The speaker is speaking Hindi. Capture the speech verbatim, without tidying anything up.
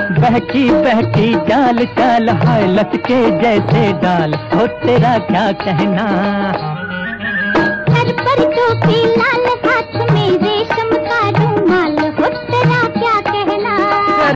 बहकी बहकी चाल चाल हाय लटके जैसे डाल, हो तेरा क्या कहना।